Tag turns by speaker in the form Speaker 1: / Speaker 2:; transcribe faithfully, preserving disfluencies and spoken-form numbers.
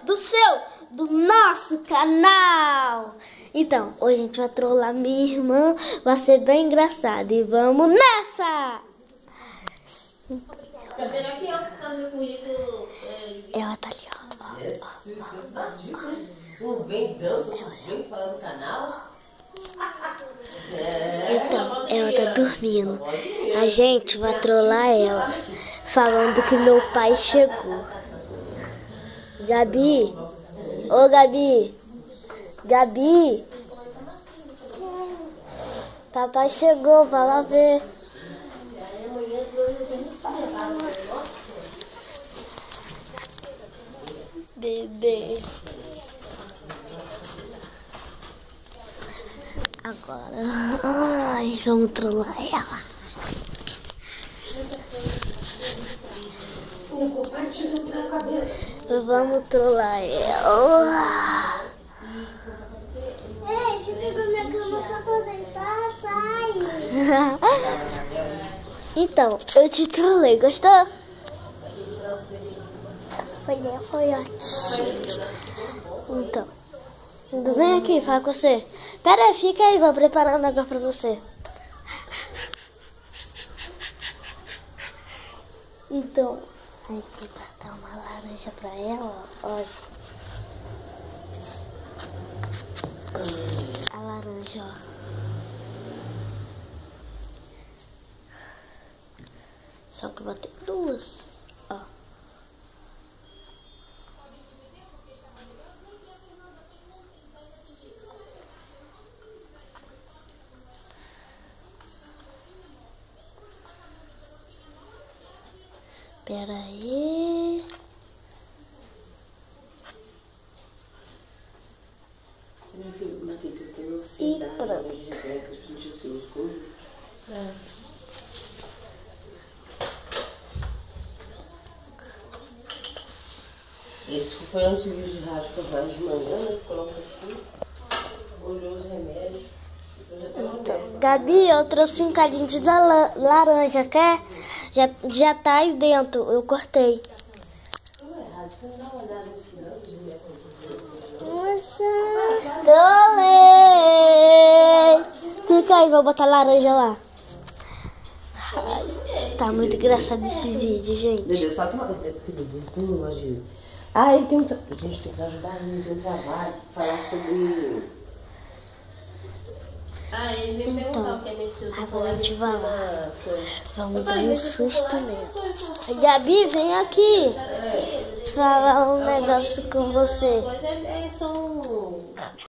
Speaker 1: do seu, do nosso canal. Então, hoje a gente vai trollar minha irmã, vai ser bem engraçado e vamos nessa! Ela tá ali, ó.
Speaker 2: Não vem dança, não vem falar no canal.
Speaker 1: Então, ela tá dormindo. A gente vai trollar ela, falando que meu pai chegou. Gabi, ô Gabi, Gabi, papai chegou, vai lá ver. Bebê. Agora, ai, vamos trollar ela. Vamos trollar ela.
Speaker 3: Ei, você pegou minha cama só pra deitar, sai.
Speaker 1: Então, eu te trolei, gostou? Essa foi ideia, foi ótima. Então, vem aqui, fala com você. Pera aí, fica aí, vou preparar um negócio pra você. Então, a gente vai dar uma laranja pra ela, ó. A laranja, ó. Só que vai ter duas, ó. Pera aí. E pronto. É.
Speaker 2: Isso foi um serviço de rádio que eu faço de manhã, né? Coloca aqui, olhou os remédios.
Speaker 1: Então, Gabi, eu trouxe um cadinho de la laranja, quer? Já, já tá aí dentro, eu cortei. Nossa, trolei! Fica aí, vou botar laranja lá. Ai, tá muito engraçado esse vídeo, gente.
Speaker 2: Dedê, só que uma coisa, porque Dedê tem um negócio de... Ah, ele tem um... A gente tem que ajudar ele, tem um trabalho, falar sobre... Ah, ele me perguntou o que é medicina.
Speaker 1: Agora a gente vai lá. Vamos dar um susto mesmo. Gabi, vem aqui. Falar um negócio com você.
Speaker 2: É só um...